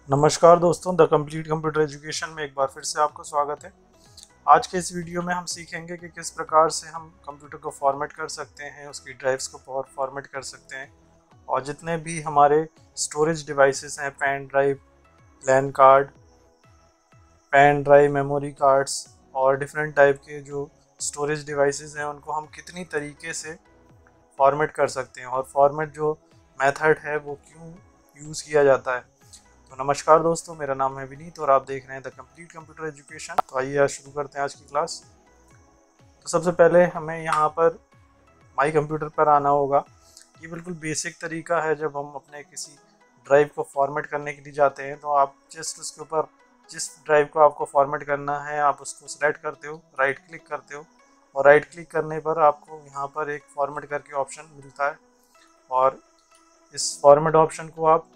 नमस्कार दोस्तों, the complete computer education में एक बार फिर से आपको स्वागत है। आज के इस वीडियो में हम सीखेंगे कि किस प्रकार से हम कंप्यूटर को फॉर्मेट कर सकते हैं, उसकी ड्राइव्स को फॉर्मेट कर सकते हैं और जितने भी हमारे स्टोरेज डिवाइसेस हैं, pen drive, LAN card, pen drive, memory cards और डिफरेंट टाइप के जो स्टोरेज डिवाइसेस हैं उनको हम कितनी तरीके से फॉर्मेट कर सकते हैं और फॉर्मेट जो मेथड है वो क्यों यूज़ किया जाता है। तो नमस्कार दोस्तों, मेरा नाम है विनीत और आप देख रहे हैं द कंप्लीट कंप्यूटर एजुकेशन। तो आइए आज शुरू करते हैं आज की क्लास। तो सबसे पहले हमें यहाँ पर माई कंप्यूटर पर आना होगा। ये बिल्कुल बेसिक तरीका है। जब हम अपने किसी ड्राइव को फॉर्मेट करने के लिए जाते हैं तो आप जस्ट उसके ऊपर जिस ड्राइव को आपको फॉर्मेट करना है आप उसको सेलेक्ट करते हो, राइट क्लिक करते हो और राइट क्लिक करने पर आपको यहाँ पर एक फॉर्मेट करके ऑप्शन मिलता है और इस फॉर्मेट ऑप्शन को आप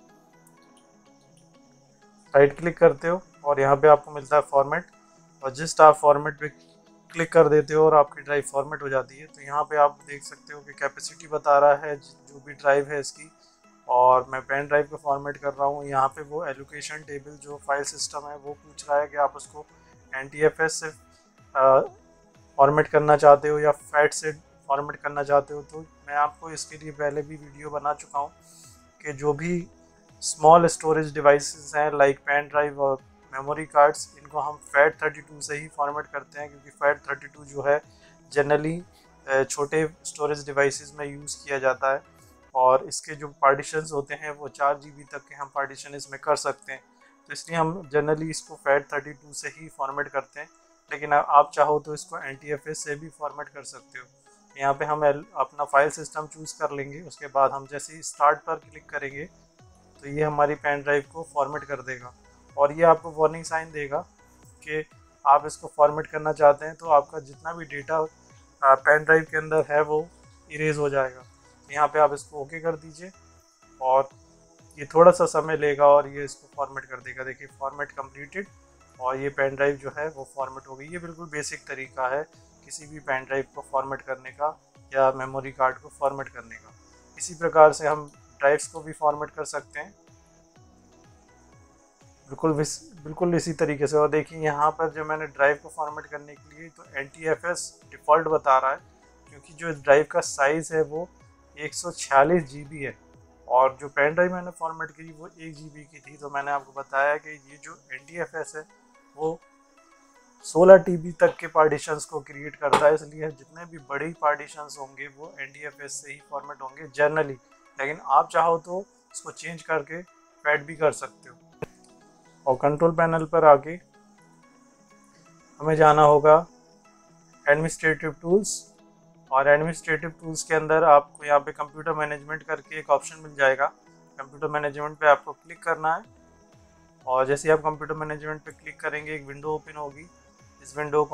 राइट क्लिक करते हो और यहाँ पे आपको मिलता है फॉर्मेट और जस्ट आप फॉर्मेट पे क्लिक कर देते हो और आपकी ड्राइव फॉर्मेट हो जाती है। तो यहाँ पे आप देख सकते हो कि कैपेसिटी बता रहा है जो भी ड्राइव है इसकी, और मैं पेन ड्राइव को फॉर्मेट कर रहा हूँ। यहाँ पे वो एलोकेशन टेबल जो फाइल सिस्टम है वो पूछ रहा है कि आप उसको NTFS से फॉर्मेट करना चाहते हो या फैट से फॉर्मेट करना चाहते हो। तो मैं आपको इसके लिए पहले भी वीडियो बना चुका हूँ कि जो भी स्मॉल स्टोरेज डिवाइसेस हैं लाइक पेन ड्राइव और मेमोरी कार्ड्स, इनको हम FAT32 से ही फॉर्मेट करते हैं क्योंकि FAT32 जो है जनरली छोटे स्टोरेज डिवाइसेस में यूज़ किया जाता है और इसके जो पार्टीशंस होते हैं वो 4 GB तक के हम पार्टीशन इसमें कर सकते हैं। तो इसलिए हम जनरली इसको FAT32 से ही फॉर्मेट करते हैं, लेकिन आप चाहो तो इसको NTFS से भी फॉर्मेट कर सकते हो। यहाँ पे हम अपना फाइल सिस्टम चूज़ कर लेंगे। उसके बाद हम जैसे ही स्टार्ट पर क्लिक करेंगे तो ये हमारी पेन ड्राइव को फॉर्मेट कर देगा और ये आपको वार्निंग साइन देगा कि आप इसको फॉर्मेट करना चाहते हैं तो आपका जितना भी डेटा पेन ड्राइव के अंदर है वो इरेज हो जाएगा। यहाँ पे आप इसको ओके कर दीजिए और ये थोड़ा सा समय लेगा और ये इसको फॉर्मेट कर देगा। देखिए फॉर्मेट कंप्लीटेड और ये पेन ड्राइव जो है वो फॉर्मेट हो गई। ये बिल्कुल बेसिक तरीका है किसी भी पेन ड्राइव को फॉर्मेट करने का या मेमोरी कार्ड को फॉर्मेट करने का। इसी प्रकार से हम ड्राइव्स को भी फॉर्मेट कर सकते हैं बिल्कुल इसी तरीके से। और देखिए यहाँ पर जो मैंने ड्राइव को फॉर्मेट करने के लिए तो NTFS डिफ़ॉल्ट बता रहा है क्योंकि जो ड्राइव का साइज़ है वो 146 GB है और जो पेन ड्राइव मैंने फॉर्मेट की वो 1 GB की थी। तो मैंने आपको बताया कि ये जो NTFS है वो 16 TB तक के पार्टीशंस को क्रिएट करता है, इसलिए जितने भी बड़ी पार्टीशंस होंगे वो NTFS से ही फॉर्मेट होंगे जनरली, लेकिन आप चाहो तो इसको चेंज करके फैट भी कर सकते हो। और कंट्रोल पैनल पर आके हमें जाना होगा एडमिनिस्ट्रेटिव टूल्स और एडमिनिस्ट्रेटिव टूल्स के अंदर आपको यहाँ पे कंप्यूटर मैनेजमेंट करके एक ऑप्शन मिल जाएगा। कंप्यूटर मैनेजमेंट पे आपको क्लिक करना है और जैसे ही आप कंप्यूटर मैनेजमेंट पे क्लिक करेंगे एक विंडो ओपन होगी। इस विंडो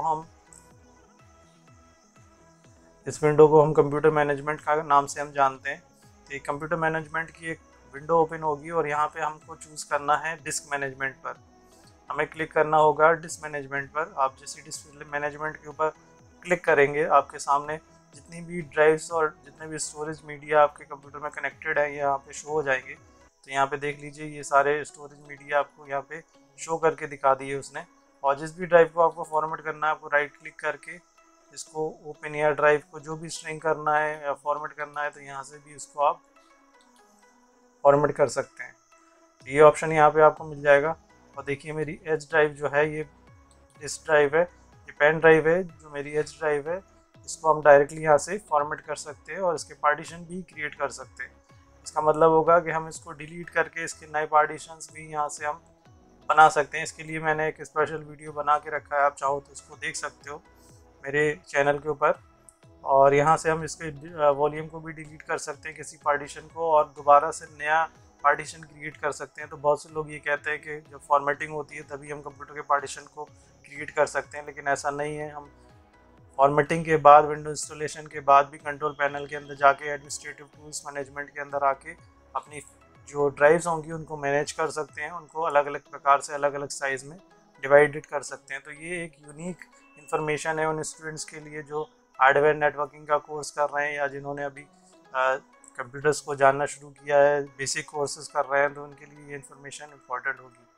को हम कंप्यूटर मैनेजमेंट का नाम से हम जानते हैं। तो एक कंप्यूटर मैनेजमेंट की एक विंडो ओपन होगी और यहाँ पे हमको चूज़ करना है डिस्क मैनेजमेंट पर। हमें क्लिक करना होगा डिस्क मैनेजमेंट पर। आप जैसे डिस्क मैनेजमेंट के ऊपर क्लिक करेंगे आपके सामने जितनी भी ड्राइव्स और जितने भी स्टोरेज मीडिया आपके कंप्यूटर में कनेक्टेड है यहाँ पे शो हो जाएंगे। तो यहाँ पे देख लीजिए ये सारे स्टोरेज मीडिया आपको यहाँ पे शो करके दिखा दिए उसने। और जिस भी ड्राइव को आपको फॉर्मेट करना है आपको राइट क्लिक करके इसको ओपन या ड्राइव को जो भी स्ट्रिंग करना है या फॉर्मेट करना है तो यहाँ से भी उसको आप फॉर्मेट कर सकते हैं। तो ये ऑप्शन यहाँ पे आपको मिल जाएगा। और देखिए मेरी एच ड्राइव जो है ये डिस्क ड्राइव है, ये पेन ड्राइव है जो मेरी एच ड्राइव है, इसको हम डायरेक्टली यहाँ से फॉर्मेट कर सकते हैं और इसके पार्टीशन भी क्रिएट कर सकते हैं। इसका मतलब होगा कि हम इसको डिलीट करके इसके नए पार्टीशंस भी यहाँ से हम बना सकते हैं। इसके लिए मैंने एक स्पेशल वीडियो बना के रखा है, आप चाहो तो इसको देख सकते हो मेरे चैनल के ऊपर। और यहाँ से हम इसके वॉल्यूम को भी डिलीट कर सकते हैं किसी पार्टीशन को और दोबारा से नया पार्टीशन क्रिएट कर सकते हैं। तो बहुत से लोग ये कहते हैं कि जब फॉर्मेटिंग होती है तभी हम कंप्यूटर के पार्टीशन को क्रिएट कर सकते हैं, लेकिन ऐसा नहीं है। हम फॉर्मेटिंग के बाद विंडो इंस्टॉलेशन के बाद भी कंट्रोल पैनल के अंदर जाके एडमिनिस्ट्रेटिव टूल्स मैनेजमेंट के अंदर आके अपनी जो ड्राइव्स होंगी उनको मैनेज कर सकते हैं, उनको अलग अलग प्रकार से अलग अलग साइज़ में डिवाइडेड कर सकते हैं। तो ये एक यूनिक इन्फॉर्मेशन है उन स्टूडेंट्स के लिए जो हार्डवेयर नेटवर्किंग का कोर्स कर रहे हैं या जिन्होंने अभी कंप्यूटर्स को जानना शुरू किया है, बेसिक कोर्सेज कर रहे हैं, तो उनके लिए ये इन्फॉर्मेशन इम्पॉर्टेंट होगी।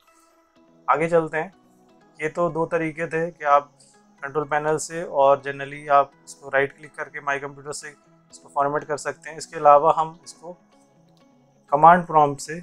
आगे चलते हैं। ये तो दो तरीके थे कि आप कंट्रोल पैनल से और जनरली आप इसको राइट क्लिक करके माई कंप्यूटर से इसको फॉर्मेट कर सकते हैं। इसके अलावा हम इसको कमांड प्रॉम्प्ट से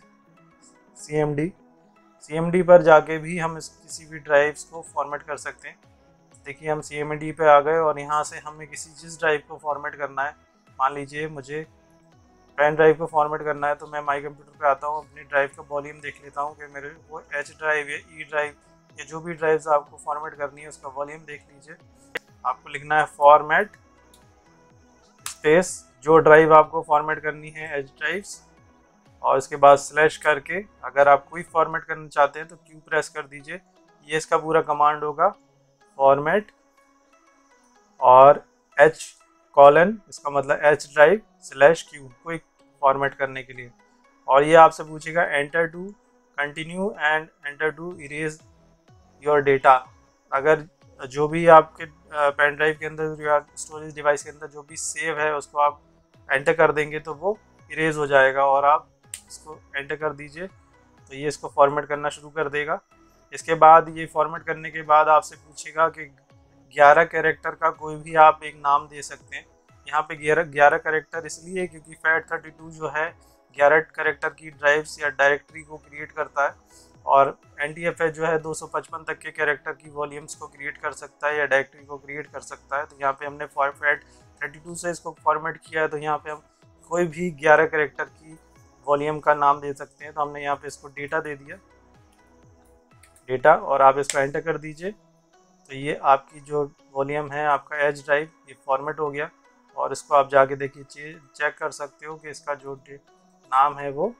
CMD पर जाके भी हम इस किसी भी ड्राइव्स को फॉर्मेट कर सकते हैं। देखिए हम CMD पे आ गए और यहाँ से हमें जिस ड्राइव को फॉर्मेट करना है, मान लीजिए मुझे पेन ड्राइव को फॉर्मेट करना है, तो मैं माई कंप्यूटर पे आता हूँ, अपनी ड्राइव का वॉल्यूम देख लेता हूँ कि मेरे वो H ड्राइव या E ड्राइव या जो भी ड्राइव्स आपको फॉर्मेट करनी है उसका वॉल्यूम देख लीजिए। आपको लिखना है फॉर्मेट स्पेस जो ड्राइव आपको फॉर्मेट करनी है H ड्राइव्स, और इसके बाद स्लैश करके अगर आप कोई फॉर्मेट करना चाहते हैं तो Q प्रेस कर दीजिए। ये इसका पूरा कमांड होगा, फॉर्मेट और H कॉलन, इसका मतलब H ड्राइव /Q कोई फॉर्मेट करने के लिए। और ये आपसे पूछेगा enter to continue and enter to erase your data. अगर जो भी आपके पेन ड्राइव के अंदर या स्टोरेज डिवाइस के अंदर जो भी सेव है उसको आप एंटर कर देंगे तो वो इरेज हो जाएगा, और आप इसको एंटर कर दीजिए तो ये इसको फॉर्मेट करना शुरू कर देगा। इसके बाद ये फॉर्मेट करने के बाद आपसे पूछेगा कि 11 कैरेक्टर का कोई भी आप एक नाम दे सकते हैं। यहाँ पे 11 कैरेक्टर इसलिए क्योंकि FAT32 जो है 11 कैरेक्टर की ड्राइव्स या डायरेक्टरी को क्रिएट करता है, और NTFS जो है 255 तक के कैरेक्टर की वॉल्यूम्स को क्रिएट कर सकता है या डायरेक्टरी को क्रिएट कर सकता है। तो यहाँ पे हमने FAT32 से इसको फॉर्मेट किया है, तो यहाँ पे हम कोई भी 11 कैरेक्टर की वॉल्यूम का नाम दे सकते हैं। तो हमने यहाँ पे इसको डेटा दे दिया, डेटा, और आप इसको एंटर कर दीजिए तो ये आपकी जो वॉल्यूम है आपका H ड्राइव ये फॉर्मेट हो गया। और इसको आप जाके देखिए चेक कर सकते हो कि इसका जो नाम है वो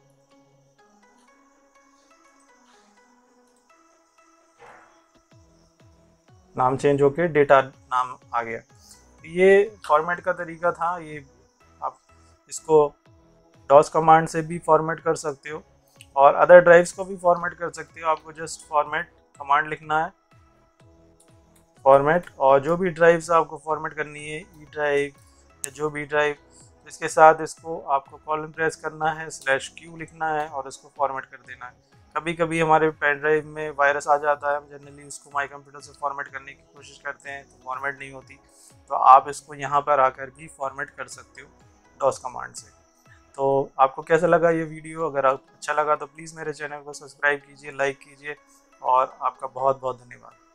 नाम चेंज होके डेटा नाम आ गया। ये फॉर्मेट का तरीका था। ये आप इसको डॉस कमांड से भी फॉर्मेट कर सकते हो और अदर ड्राइव्स को भी फॉर्मेट कर सकते हो। आपको जस्ट फॉर्मेट कमांड लिखना है, फॉर्मेट, और जो भी ड्राइव्स आपको फॉर्मेट करनी है E ड्राइव या जो भी ड्राइव, इसके साथ इसको आपको कॉलम प्रेस करना है, /Q लिखना है और इसको फॉर्मेट कर देना है। कभी कभी हमारे पेन ड्राइव में वायरस आ जाता है, हम जनरली उसको माई कंप्यूटर से फॉर्मेट करने की कोशिश करते हैं तो फॉर्मेट नहीं होती, तो आप इसको यहाँ पर आकर भी फॉर्मेट कर सकते हो डॉस कमांड से। तो आपको कैसा लगा ये वीडियो? अगर अच्छा लगा तो प्लीज़ मेरे चैनल को सब्सक्राइब कीजिए, लाइक कीजिए, और आपका बहुत बहुत धन्यवाद।